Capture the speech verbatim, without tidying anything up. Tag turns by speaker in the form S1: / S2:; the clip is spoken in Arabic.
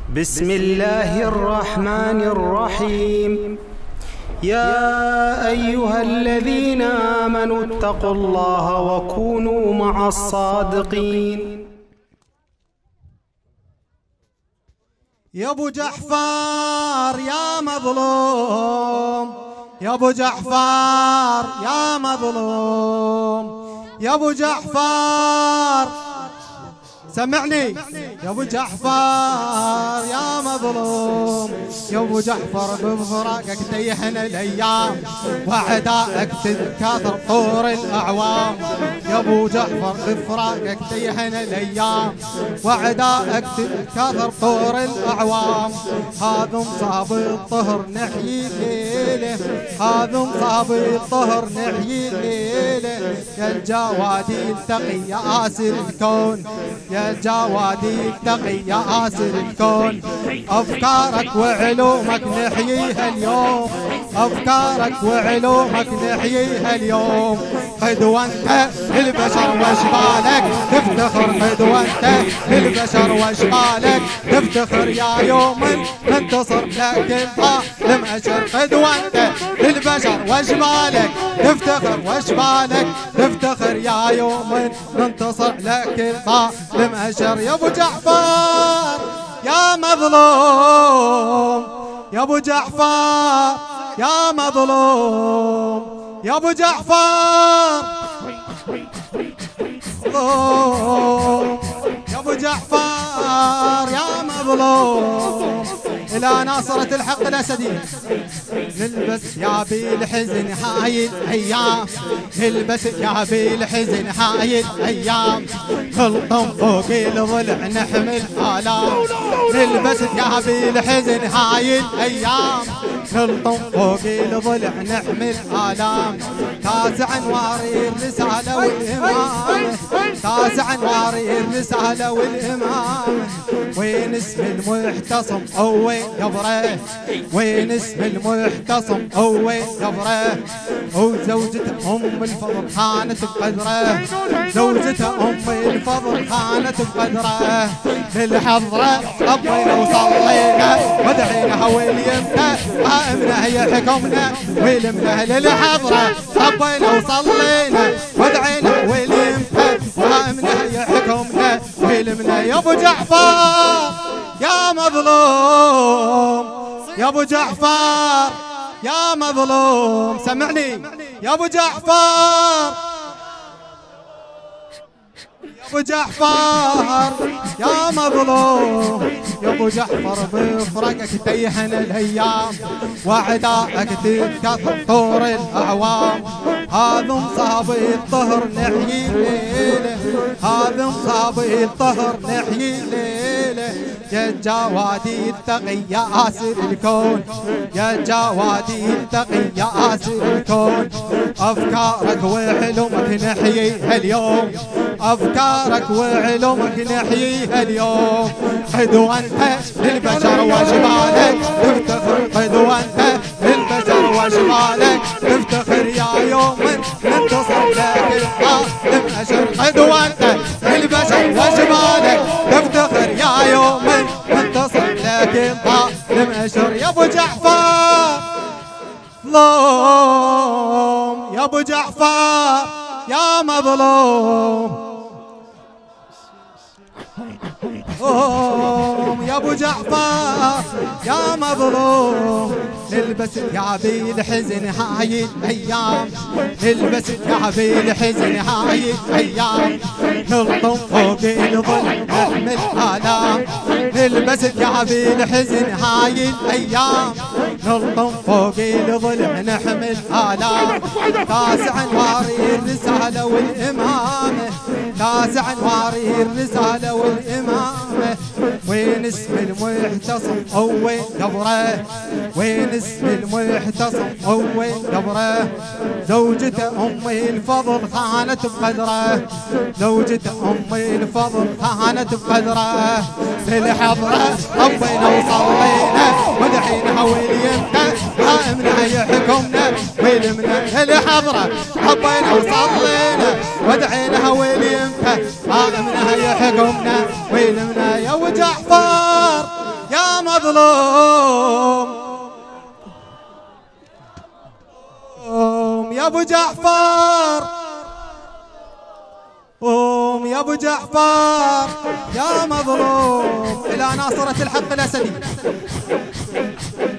S1: بسم الله الرحمن الرحيم. يا أيها الذين آمنوا اتقوا الله وكونوا مع الصادقين.
S2: يا ابو جعفر يا مظلوم، يا ابو جعفر يا مظلوم، يا ابو جعفر سمعني، يا ابو جعفر يا مظلوم، يا ابو جعفر بفراقك تيحن الايام واعدائك تتكاثر طور الاعوام، يا ابو جعفر بفراقك تيحن الايام واعدائك تتكاثر طور الاعوام. هذا مصاب الطهر نحيي ليله، هذا مصاب الطهر نحيي ليله، يا الجوادي التقي يا آسر الكون، يا الجوادي التقي يا آسر الكون. أفكارك وعلومك نحييها اليوم، أفكارك وعلومك نحييها اليوم. قدوة انت للبشر واشبالك تفتخر، قدوة انت للبشر واشبالك تفتخر، يا يوم ننتصر لكن ظالم أشر. قدوة انت للبشر واشبالك تفتخر، واشبالك تفتخر، يا يوم ننتصر لكن ظالم أشر. يا ابو جعفر يا مظلوم، يا ابو جعفر يا مظلوم، يا ابو جعفر مظلوم، يا ابو جعفر يا مظلوم. إلى ناصرة الحق الأسدي نلبس يا بالحزن هاي الأيام، نلبس يا بالحزن هاي الأيام، نلطم فوق الضلع نحمل آلام، نلبس يا بالحزن هاي الأيام، نلطم فوق الضلع نحمل آلام. تاسع انواري الرسالة والإمامة، تاسع انواري الرسالة والإمامة. وين اسم المحتصم وين قبره، وين اسم المحتصم وين قبره. وزوجته أم الفضل خانت بقدره، زوجته أم الفضل خانت بقدره. للحضرة طبينا وصلينا ودعينا وليمنا قائمنا هي حكمنا ولمنا. للحضرة طبينا وصلينا ودعينا وليمنا قائمنا هي حكمنا ولمنا. يا ابو جعفر يا مظلوم، يا ابو جعفر يا مظلوم، سمعني يا ابو جعفر، يا ابو جعفر يا مظلوم، يا ابو جعفر بفرقك تيحن الايام واعدائك تتكاثر طور الاعوام. هذا مصابي الطهر نحيي ليله، هذا مصابي الطهر نحيي ليله، يا الجوادي التقي يا آسر الكون، يا الجوادي التقي يا آسر الكون. أفكارك وعلومك نحييها اليوم، أفكارك وعلومك نحييها اليوم. قدوة انت للبشر واشبالك تفتخر، قدوة انت للبشر واشبالك تفتخر، يا يوم ننتصر لكن ظالم أشر. قدوة انت للبشر واشبالك تفتخر، يا يوم ننتصر لكن ظالم أشر. يا ابو جعفر مظلوم، يا ابو جعفر يا مظلوم، يا ابو جعفر يا مظلوم. نلبس ثيابي الحزن هاي الايام، نلبس ثيابي الحزن هاي الايام، نلطم فوق الظل نحمل آلام، نلبس ثيابي الحزن هاي الايام، نلطم فوق الظل نحمل آلام. تاسع انواري الرسالة والإمامة، تاسع انواري الرسالة والإمامة. وين اسم المحتصم وين قبره، وين اسم المحتصم وين قبره. زوجته أم الفضل خانت بقدره، زوجته أم الفضل خانت بقدره. للحضرة طبينا وصلينا ودحينا وليمنا قائمنا هي حكمنا ولمنا. للحضرة طبينا وصلينا ودعينا وليمنا قائمنا هي حكمنا ولمنا. يا ابو جعفر يا مظلوم قوم يا ابو جعفر قوم يا ابو جعفر يا مظلوم الى ناصرة الحق الاسدي.